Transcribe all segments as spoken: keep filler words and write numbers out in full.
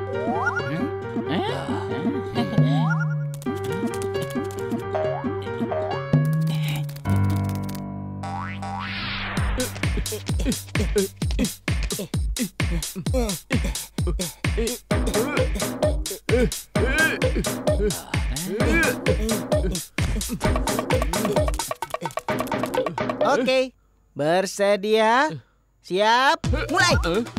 Oke, bersedia? Siap, mulai!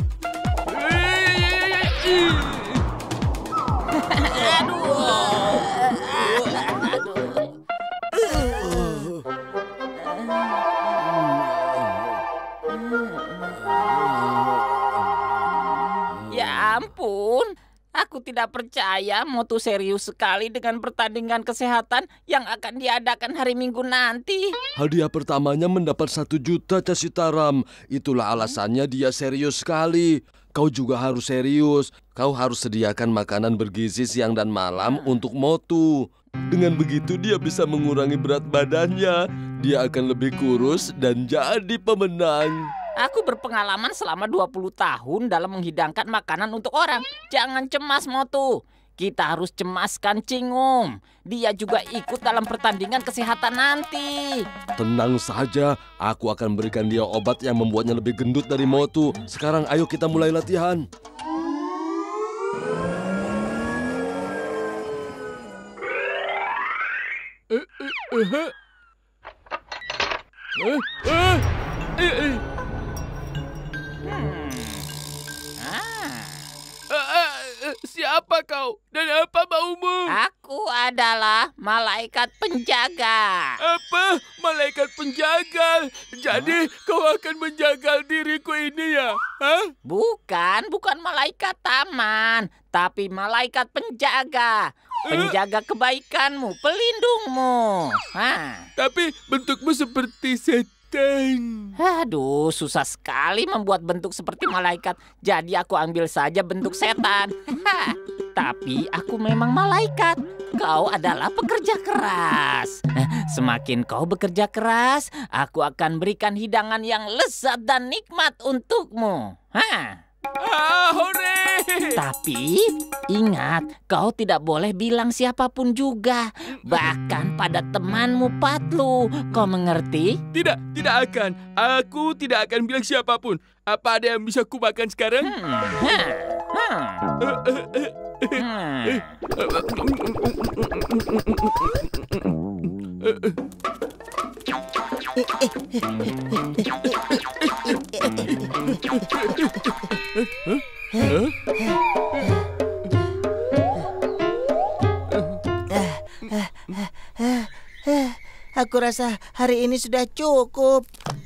Ya ampun, aku tidak percaya Motu serius sekali dengan pertandingan kesehatan yang akan diadakan hari Minggu nanti. Hadiah pertamanya mendapat satu juta Casitaram. Itulah alasannya dia serius sekali. Kau juga harus serius. Kau harus sediakan makanan bergizi siang dan malam untuk Motu. Dengan begitu dia bisa mengurangi berat badannya. Dia akan lebih kurus dan jadi pemenang. Aku berpengalaman selama dua puluh tahun dalam menghidangkan makanan untuk orang. Jangan cemas, Motu. Kita harus cemaskan Cingum. Dia juga ikut dalam pertandingan kesehatan nanti. Tenang saja, aku akan berikan dia obat yang membuatnya lebih gendut dari Motu. Sekarang ayo kita mulai latihan. Eh, eh, eh, eh, eh, eh, eh. Hmm. Ah. Uh, uh, siapa kau dan apa maumu? Aku adalah malaikat penjaga. Apa? Malaikat penjaga? Jadi huh? kau akan menjaga diriku ini ya? Hah? Bukan, bukan malaikat taman, tapi malaikat penjaga. Penjaga kebaikanmu, pelindungmu. Hah. Tapi bentukmu seperti setan. Aduh, susah sekali membuat bentuk seperti malaikat. Jadi aku ambil saja bentuk setan. Tapi aku memang malaikat. Kau adalah pekerja keras. Semakin kau bekerja keras, aku akan berikan hidangan yang lezat dan nikmat untukmu. Hah? Ah, hore! Tapi ingat, kau tidak boleh bilang siapapun juga. Bahkan pada temanmu Patlu. Kau mengerti? Tidak, tidak akan. Aku tidak akan bilang siapapun. Apa ada yang bisa kumakan sekarang? Hmm. Hmm. Hmm. Aku rasa hari ini sudah cukup.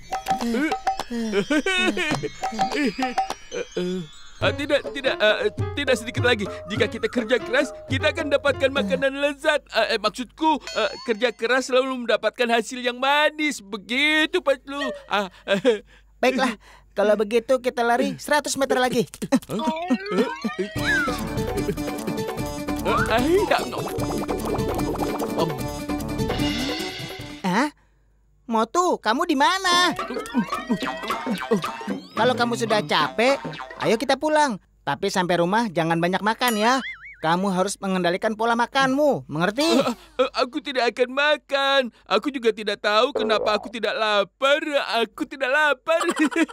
Uh, tidak, tidak, uh, tidak sedikit lagi. Jika kita kerja keras, kita akan dapatkan makanan lezat. Uh, eh, maksudku, uh, kerja keras selalu mendapatkan hasil yang manis. Begitu, Patlu. Uh, uh, Baiklah, kalau begitu kita lari seratus meter lagi. Hah? Motu, kamu di mana? Kalau kamu sudah capek, ayo kita pulang. Tapi sampai rumah jangan banyak makan ya. Kamu harus mengendalikan pola makanmu, mengerti? Uh, uh, aku tidak akan makan. Aku juga tidak tahu kenapa aku tidak lapar. Aku tidak lapar.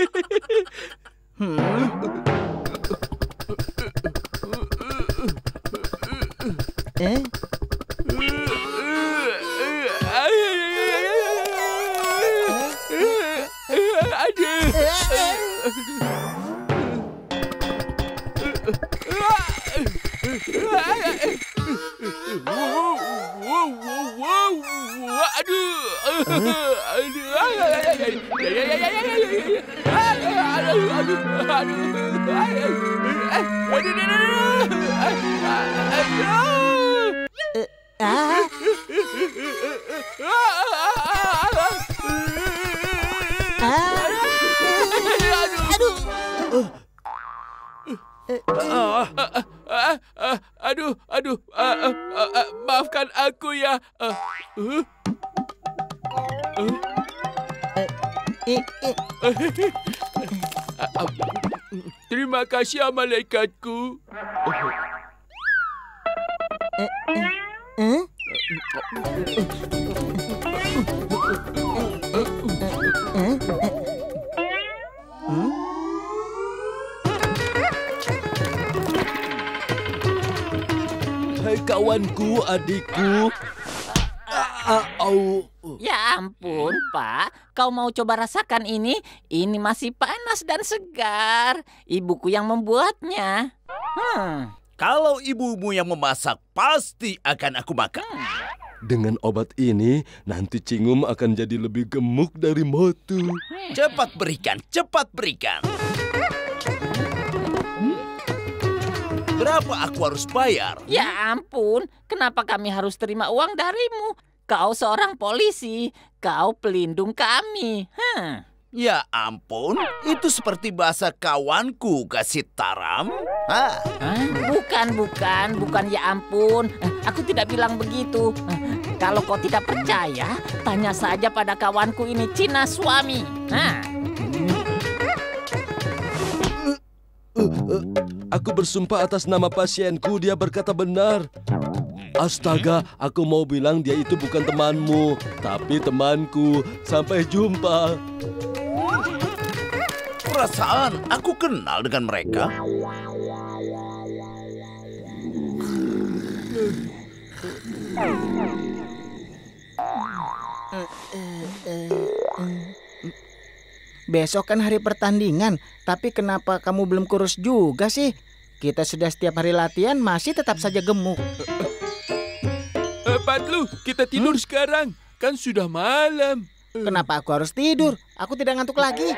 hmm. Eh? Aduh, aduh, uh, uh, uh, uh, maafkan aku ya. Uh, uh. Uh. Terima kasih ya, malaikatku. Eh? Hmm? Hai kawanku, adikku. Ah, ah, au. Ya ampun, Pak. Kau mau coba rasakan ini? Ini masih panas dan segar. Ibuku yang membuatnya. Hmm. Kalau ibumu yang memasak, pasti akan aku makan. Dengan obat ini, nanti Cingum akan jadi lebih gemuk dari Motu. Cepat berikan, cepat berikan. Berapa aku harus bayar? Ya ampun, kenapa kami harus terima uang darimu? Kau seorang polisi, kau pelindung kami. Hmm. Ya ampun, itu seperti bahasa kawanku, Kasitaram. Ah, Hah? Bukan, bukan, bukan ya ampun. Eh, Aku tidak bilang begitu. Eh, Kalau kau tidak percaya, tanya saja pada kawanku ini, Cina Suami. Hah? Aku bersumpah atas nama pasienku, dia berkata benar. Astaga, aku mau bilang dia itu bukan temanmu, tapi temanku. Sampai jumpa. perasaan aku kenal dengan mereka. Besok kan hari pertandingan, tapi kenapa kamu belum kurus juga sih? Kita sudah setiap hari latihan masih tetap saja gemuk. Eh, Patlu, kita tidur sekarang. Kan sudah malam. Kenapa aku harus tidur? Aku tidak ngantuk lagi.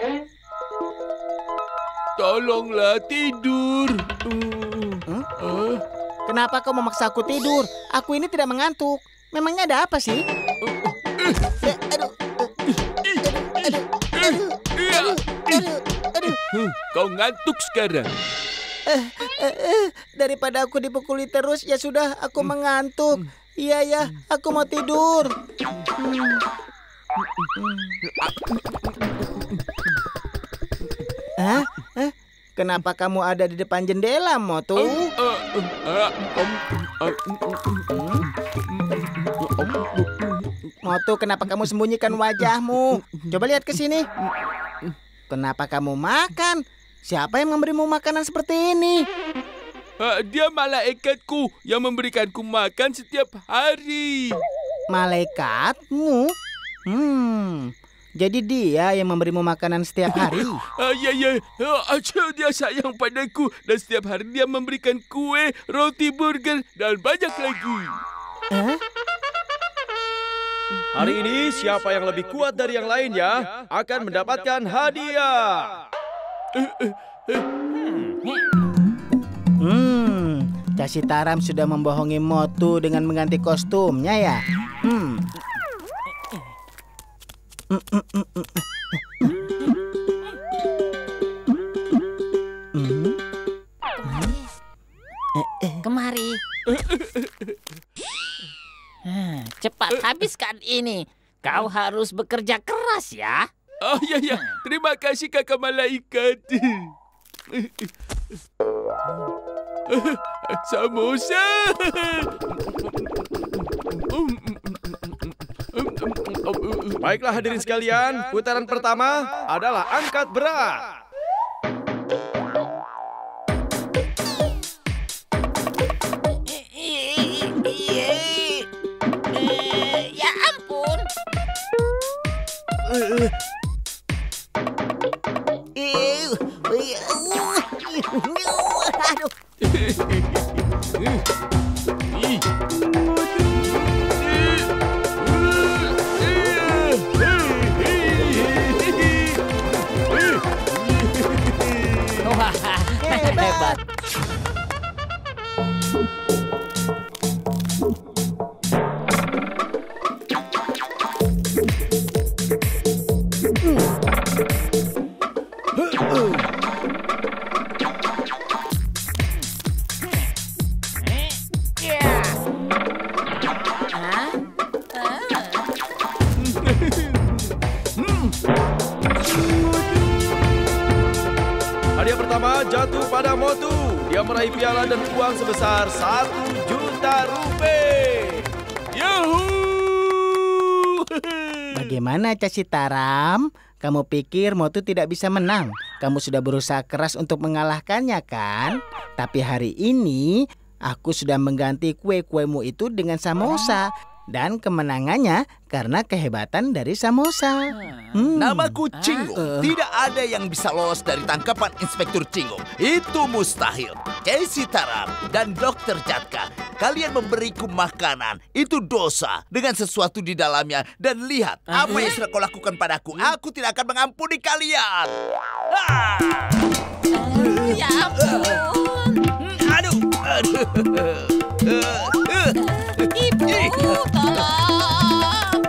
Tolonglah tidur. Hmm? Eh, Kenapa kau memaksa aku tidur? Aku ini tidak mengantuk. Memangnya ada apa sih? Eh, aduh, aduh, aduh, iya. aduh, aduh. Huh, Kau ngantuk sekarang. Eh, eh, eh, daripada aku dipukuli terus, ya sudah, aku mengantuk. Iya ya, aku mau tidur. Hmm. Hah? Eh, kenapa kamu ada di depan jendela, Motu? Eh, eh, eh, om, eh, Motu, kenapa kamu sembunyikan wajahmu? Coba lihat ke sini. Kenapa kamu makan? Siapa yang memberimu makanan seperti ini? eh, Dia malaikatku yang memberikanku makan setiap hari. Malaikatmu? Hmm, jadi dia yang memberimu makanan setiap hari. Ah, ya, ya. Ah, acuh, dia sayang padaku. Dan setiap hari dia memberikan kue, roti, burger, dan banyak lagi. Hah? Hari ini siapa yang lebih kuat dari yang lainnya akan mendapatkan hadiah. Hmm, Casitaram sudah membohongi Motu dengan mengganti kostumnya ya. Hmm. Hmm. Kemari. Hah, Cepat habiskan ini. Kau harus bekerja keras ya. Oh, ya, ya. Terima kasih kakak malaikat. Samosa. Baiklah hadirin sekalian, putaran pertama adalah angkat berat. Ya ampun. Wah, hebat. Hadiah pertama jatuh pada Motu. dia meraih piala dan uang sebesar satu juta rupiah. Yahoo! Bagaimana Casitaram? Kamu pikir Motu tidak bisa menang? Kamu sudah berusaha keras untuk mengalahkannya kan? Tapi hari ini aku sudah mengganti kue-kuemu itu dengan samosa. Dan kemenangannya karena kehebatan dari samosa. Hmm. Namaku Cinggung. Ah, uh. Tidak ada yang bisa lolos dari tangkapan Inspektur Cinggung. Itu mustahil. Casitaram dan Dokter Jatka, kalian memberiku makanan. Itu dosa dengan sesuatu di dalamnya. Dan lihat apa yang sudah kau lakukan padaku. Aku tidak akan mengampuni kalian. Ah! Ya ampun. Aduh, aduh. Ibu, tolong.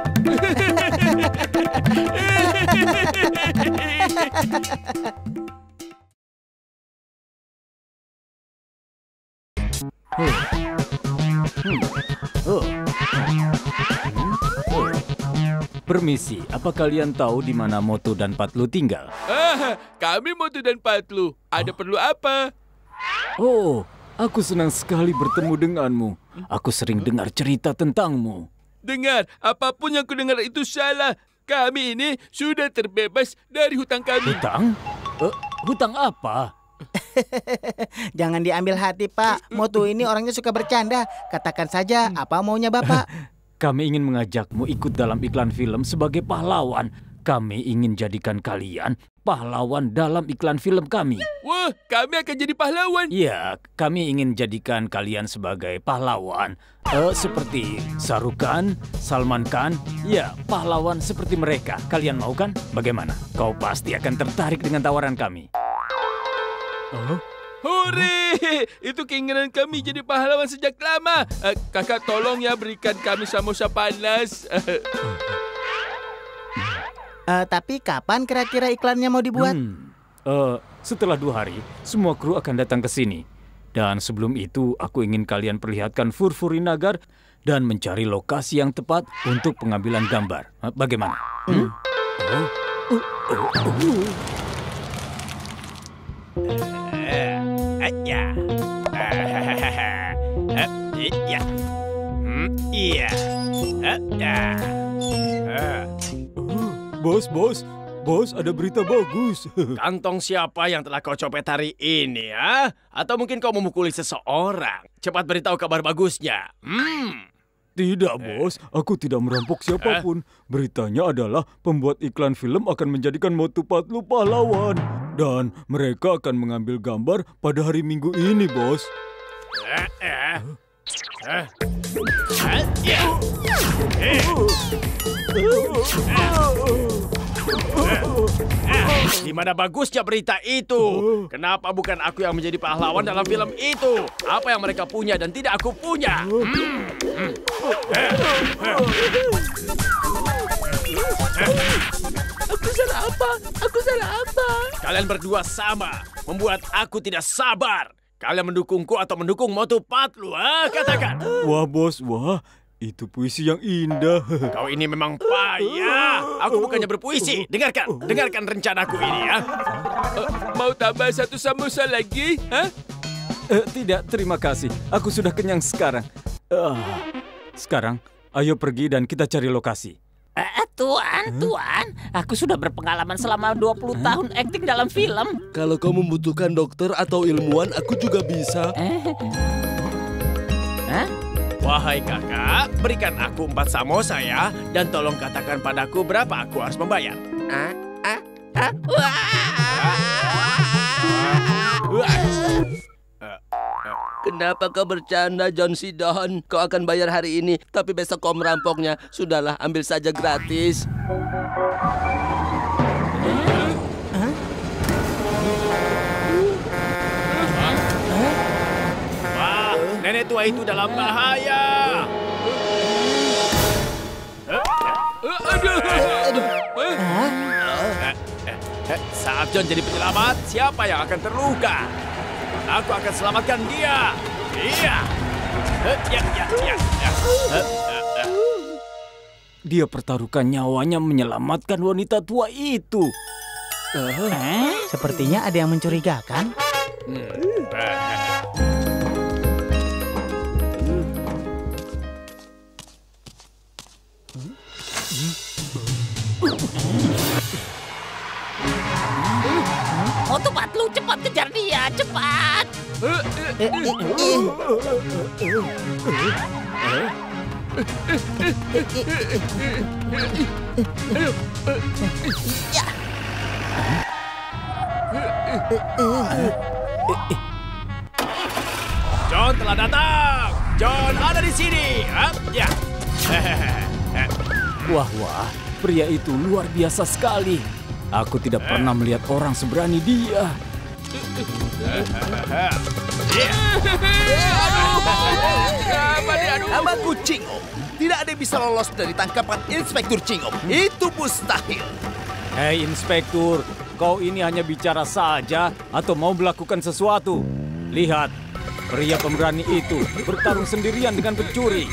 Permisi, apa kalian tahu di mana Motu dan Patlu tinggal? Ah, kami Motu dan Patlu. Ada perlu apa? Oh, aku senang sekali bertemu denganmu. Aku sering dengar cerita tentangmu. Dengar, apapun yang kudengar itu salah. Kami ini sudah terbebas dari hutang kami. Hutang? Uh, hutang apa? Jangan diambil hati, Pak. Motu ini orangnya suka bercanda. Katakan saja apa maunya Bapak. Kami ingin mengajakmu ikut dalam iklan film sebagai pahlawan. Kami ingin jadikan kalian pahlawan dalam iklan film kami. Wah, kami akan jadi pahlawan. Iya, kami ingin jadikan kalian sebagai pahlawan. Uh, seperti Shahrukh, Salman Khan. Ya, pahlawan seperti mereka. Kalian mau kan? Bagaimana? Kau pasti akan tertarik dengan tawaran kami. Oh? Hore! Itu keinginan kami jadi pahlawan sejak lama. Uh, kakak tolong ya berikan kami samosa panas. Uh, tapi kapan kira-kira iklannya mau dibuat? Hmm, uh, setelah dua hari, semua kru akan datang ke sini. Dan sebelum itu, aku ingin kalian perlihatkan Furfuri Nagar dan mencari lokasi yang tepat untuk pengambilan gambar. Uh, bagaimana? Hmm? Oh. Uh, uh, uh. Ya. Iya. Iya. Bos, bos, bos, ada berita bagus. Kantong siapa yang telah kau copet hari ini, ya? Atau mungkin kau memukuli seseorang? Cepat beritahu kabar bagusnya. Hmm. Tidak, bos. Aku tidak merampok siapapun. Beritanya adalah pembuat iklan film akan menjadikan Motu Patlu pahlawan. Dan mereka akan mengambil gambar pada hari Minggu ini, bos. Eh, eh. Eh. Eh, ya. Eh. Di mana bagusnya berita itu? Kenapa bukan aku yang menjadi pahlawan dalam film itu? Apa yang mereka punya dan tidak aku punya? Hmm. Hmm. Aku salah apa? Aku salah apa? Kalian berdua sama, membuat aku tidak sabar. Kalian mendukungku atau mendukung Motu Patlu, ah? Katakan. Wah, bos, wah. Itu puisi yang indah. Kau ini memang payah. Aku bukannya berpuisi. Dengarkan, dengarkan rencanaku ini, ya. Uh, mau tambah satu samosa lagi? Hah? Uh, tidak, terima kasih. Aku sudah kenyang sekarang. Uh, sekarang, ayo pergi dan kita cari lokasi. Eh, tuan, tuan, aku sudah berpengalaman selama dua puluh tahun akting dalam film. Kalau kau membutuhkan dokter atau ilmuwan, aku juga bisa. Eh? Hah? Wahai kakak, berikan aku empat samosa ya, dan tolong katakan padaku berapa aku harus membayar. Ah, ah, ah, wah. Kenapa kau bercanda, John Sidon? Kau akan bayar hari ini, tapi besok kau merampoknya. Sudahlah, ambil saja gratis. Wah, nenek tua itu dalam bahaya. Aduh, aduh. Saat John jadi penyelamat, siapa yang akan terluka? Aku akan selamatkan dia. Iya. Ya, ya, ya, ya. Dia pertaruhkan nyawanya menyelamatkan wanita tua itu. Uh, eh? Sepertinya ada yang mencurigakan. Oh, tepat lu, cepat kejar dia, cepat. Eh, eh, eh. John telah datang. John ada di sini. Hah? Ya. Wah, wah, pria itu luar biasa sekali. Aku tidak pernah melihat orang seberani dia. Namaku Cingom. Tidak ada yang bisa lolos dari tangkapan Inspektur Cingom. Itu mustahil. Hei Inspektur, kau ini hanya bicara saja atau mau melakukan sesuatu? Lihat, pria pemberani itu bertarung sendirian dengan pencuri.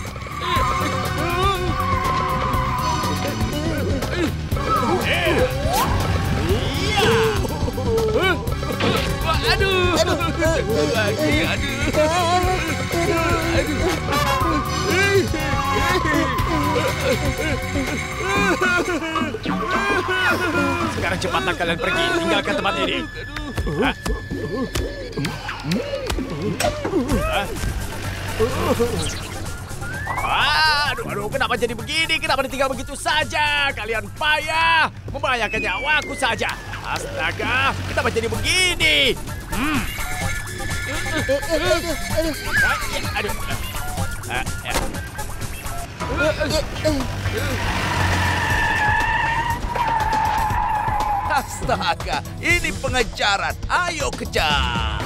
Aduh, aduh, lagi, aduh, Sekarang cepatlah kalian pergi, tinggalkan tempat ini. Hah? Hah? Aduh, aduh, kenapa jadi begini? Kenapa ditinggal begitu saja? Kalian payah, membahayakan nyawaku saja. Astaga, kenapa jadi begini? Hmm. Aduh, ah, ya. Astaga, ini pengejaran. Ayo kejar.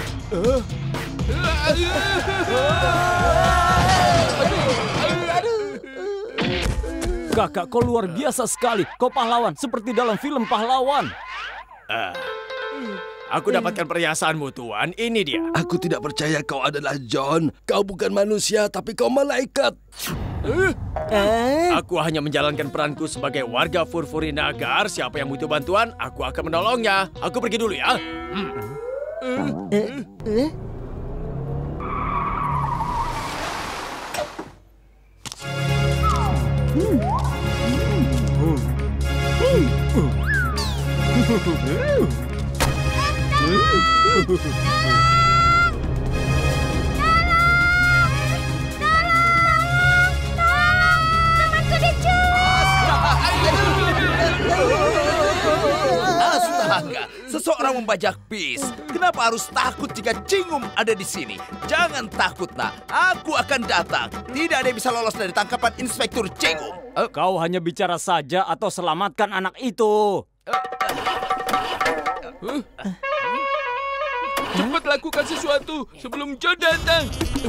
Kakak, kau luar biasa sekali. Kau pahlawan, seperti dalam film pahlawan. Uh, aku dapatkan perhiasanmu, Tuan. Ini dia. Aku tidak percaya kau adalah John. Kau bukan manusia, tapi kau malaikat. Uh, aku hanya menjalankan peranku sebagai warga Furfuri Nagar. Siapa yang butuh bantuan, aku akan menolongnya. Aku pergi dulu ya. Hmm. Astaga, seseorang membajak bis. Kenapa harus takut jika Cingom ada di sini? Jangan takut, nak. Aku akan datang. Tidak ada yang bisa lolos dari tangkapan Inspektur Cingom. Uh, kau hanya bicara saja atau selamatkan anak itu. Huh? Cepat lakukan sesuatu sebelum John datang.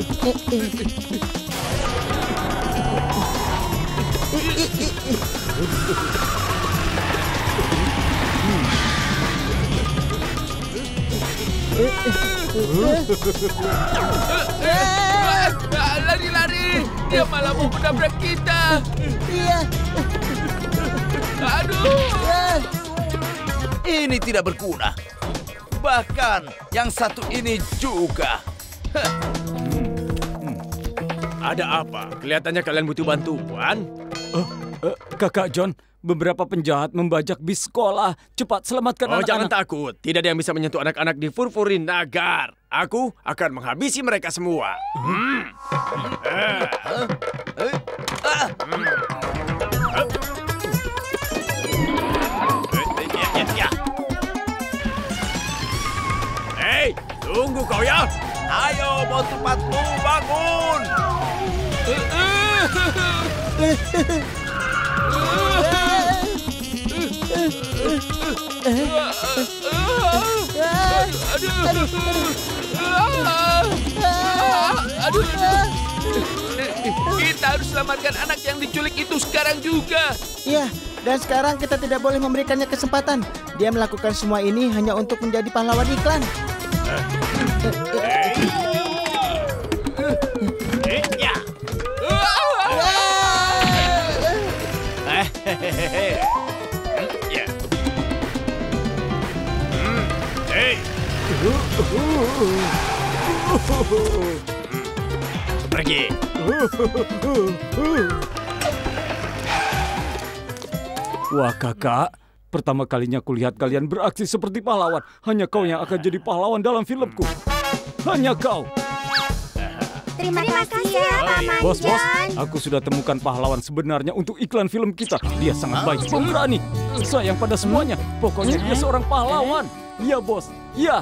Lari-lari, dia malah mau menabrak kita. Iya. Aduh. Ini tidak berguna. Bahkan yang satu ini juga. Ada apa? Kelihatannya kalian butuh bantuan. Uh, uh, Kakak John, beberapa penjahat membajak bis sekolah. Cepat selamatkan Oh, anak-anak. jangan takut. Tidak ada yang bisa menyentuh anak-anak di Furfuri Nagar. Aku akan menghabisi mereka semua. Hmm. Eh. Eh, ah. Hmm. Eh, ya, ya, ya. Hei, tunggu kau ya. Ayo, mau tempatmu bangun. Aduh, kita harus selamatkan anak yang diculik itu sekarang juga. Iya, dan sekarang kita tidak boleh memberikannya kesempatan. Dia melakukan semua ini hanya untuk menjadi pahlawan iklan. Ya. Ya. Hmm. Hey. Pergi. Wah kakak, pertama kalinya kulihat kalian beraksi seperti pahlawan. Hanya kau yang akan jadi pahlawan dalam filmku. Hanya kau. Terima, Terima kasih ya, Paman Bos, bos, John. aku sudah temukan pahlawan sebenarnya untuk iklan film kita. Dia sangat baik, pemberani, sayang pada semuanya. Pokoknya dia seorang pahlawan. Iya, bos. Iya.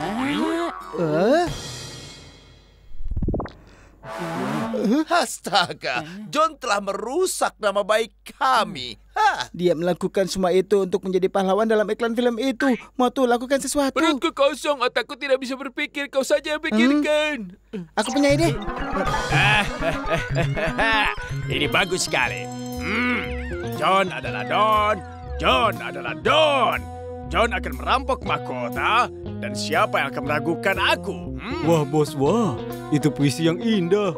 Astaga, John telah merusak nama baik kami. Hah? Dia melakukan semua itu untuk menjadi pahlawan dalam iklan film itu. Mau tuh lakukan sesuatu. Perutku kosong, otakku tidak bisa berpikir. Kau saja yang pikirkan. Aku punya ide. Ini bagus sekali. Hmm, John adalah Don. John adalah Don. John akan merampok mahkota. Dan siapa yang akan meragukan aku? Hmm? Wah, bos, wah. Itu puisi yang indah.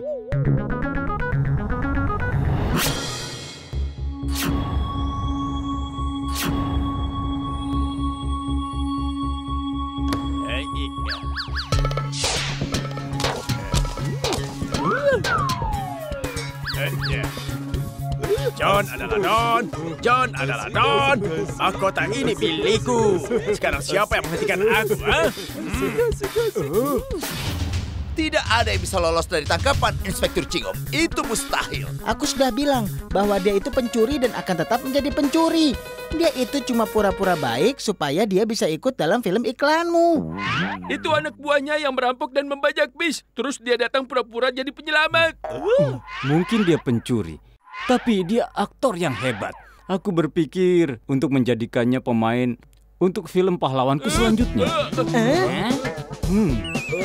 John adalah Don. John adalah Don. Mahkota ini milikku. Sekarang siapa yang menghentikan aku? Huh? Hmm. Tidak ada yang bisa lolos dari tangkapan Inspektur Cingom. Itu mustahil. Aku sudah bilang bahwa dia itu pencuri dan akan tetap menjadi pencuri. Dia itu cuma pura-pura baik supaya dia bisa ikut dalam film iklanmu. Itu anak buahnya yang merampok dan membajak bis. Terus dia datang pura-pura jadi penyelamat. Mungkin dia pencuri, tapi dia aktor yang hebat. Aku berpikir untuk menjadikannya pemain untuk film pahlawanku selanjutnya. Hmm.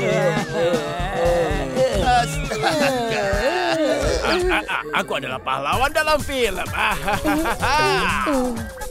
Astaga. Aku adalah pahlawan dalam film.